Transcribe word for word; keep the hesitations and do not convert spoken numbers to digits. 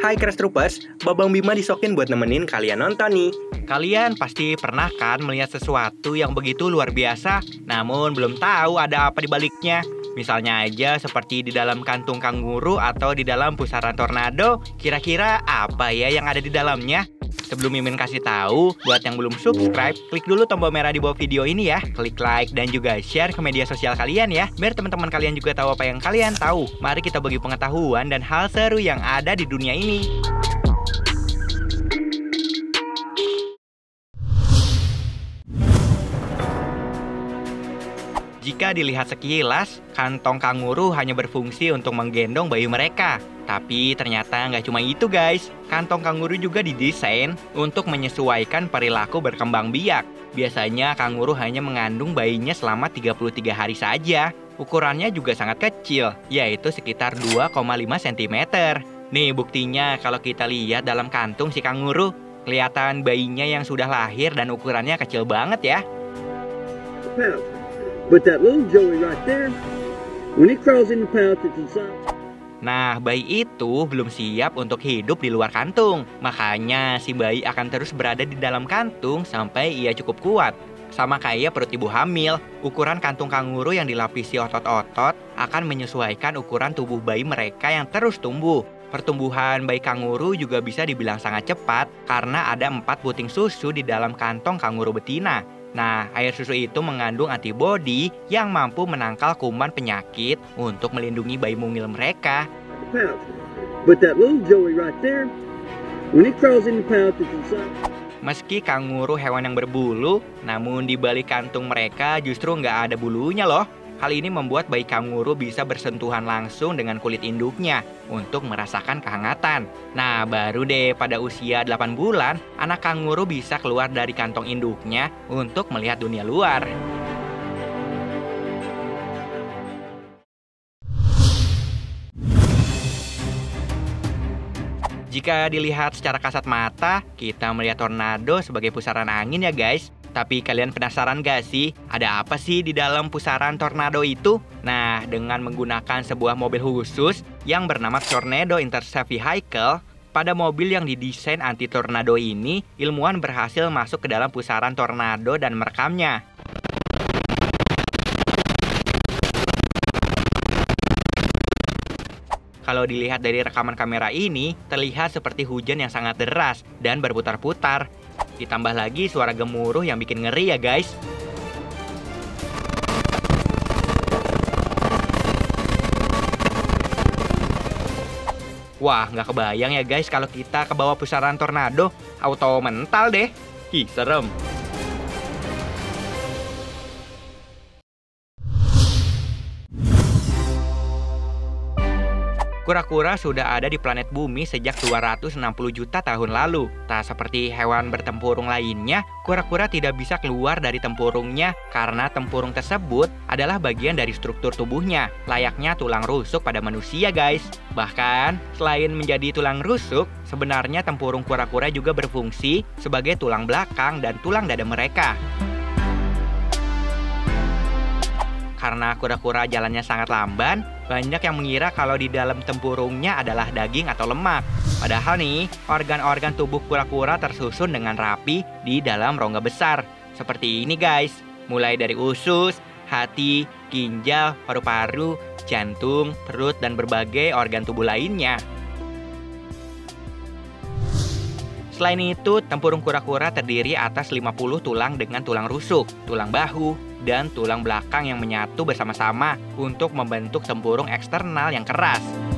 Hai Crash Troopers, Babang Bima disokin buat nemenin kalian nonton nih. Kalian pasti pernah kan melihat sesuatu yang begitu luar biasa, namun belum tahu ada apa di baliknya. Misalnya aja seperti di dalam kantung kanguru atau di dalam pusaran tornado, kira-kira apa ya yang ada di dalamnya? Sebelum Mimin kasih tahu, buat yang belum subscribe, klik dulu tombol merah di bawah video ini ya. Klik like dan juga share ke media sosial kalian ya, biar teman-teman kalian juga tahu apa yang kalian tahu. Mari kita bagi pengetahuan dan hal seru yang ada di dunia ini. Jika dilihat sekilas, kantong kanguru hanya berfungsi untuk menggendong bayi mereka. Tapi ternyata nggak cuma itu guys, kantong kanguru juga didesain untuk menyesuaikan perilaku berkembang biak. Biasanya kanguru hanya mengandung bayinya selama tiga puluh tiga hari saja. Ukurannya juga sangat kecil, yaitu sekitar dua koma lima sentimeter. Nih buktinya kalau kita lihat dalam kantung si kanguru, kelihatan bayinya yang sudah lahir dan ukurannya kecil banget ya. But that little Joey right there, when it crawls in the pouch, it's inside. Nah, bayi itu belum siap untuk hidup di luar kantung. Makanya si bayi akan terus berada di dalam kantung sampai ia cukup kuat. Sama kayak perut ibu hamil, ukuran kantung kanguru yang dilapisi otot-otot akan menyesuaikan ukuran tubuh bayi mereka yang terus tumbuh. Pertumbuhan bayi kanguru juga bisa dibilang sangat cepat karena ada empat buting susu di dalam kantong kanguru betina. Nah, air susu itu mengandung antibodi yang mampu menangkal kuman penyakit untuk melindungi bayi mungil mereka. But that little Joey right there, when it crawls in the pouch, it's inside. Meski kanguru hewan yang berbulu, namun di balik kantung mereka justru nggak ada bulunya loh. Hal ini membuat bayi kanguru bisa bersentuhan langsung dengan kulit induknya untuk merasakan kehangatan. Nah, baru deh pada usia delapan bulan, anak kanguru bisa keluar dari kantong induknya untuk melihat dunia luar. Jika dilihat secara kasat mata, kita melihat tornado sebagai pusaran angin ya guys. Tapi kalian penasaran gak sih, ada apa sih di dalam pusaran tornado itu? Nah, dengan menggunakan sebuah mobil khusus yang bernama Tornado Intercept Vehicle, pada mobil yang didesain anti-tornado ini, ilmuwan berhasil masuk ke dalam pusaran tornado dan merekamnya. Kalau dilihat dari rekaman kamera ini, terlihat seperti hujan yang sangat deras dan berputar-putar. Ditambah lagi suara gemuruh yang bikin ngeri ya guys. Wah, nggak kebayang ya guys kalau kita ke bawah pusaran tornado, auto mental deh. Ih, serem. Kura-kura sudah ada di planet bumi sejak dua ratus enam puluh juta tahun lalu. Tak seperti hewan bertempurung lainnya, kura-kura tidak bisa keluar dari tempurungnya karena tempurung tersebut adalah bagian dari struktur tubuhnya, layaknya tulang rusuk pada manusia guys. Bahkan, selain menjadi tulang rusuk, sebenarnya tempurung kura-kura juga berfungsi sebagai tulang belakang dan tulang dada mereka. Karena kura-kura jalannya sangat lamban, banyak yang mengira kalau di dalam tempurungnya adalah daging atau lemak. Padahal nih, organ-organ tubuh kura-kura tersusun dengan rapi di dalam rongga besar. Seperti ini guys, mulai dari usus, hati, ginjal, paru-paru, jantung, perut, dan berbagai organ tubuh lainnya. Selain itu, tempurung kura-kura terdiri atas lima puluh tulang dengan tulang rusuk, tulang bahu, dan tulang belakang yang menyatu bersama-sama untuk membentuk tempurung eksternal yang keras.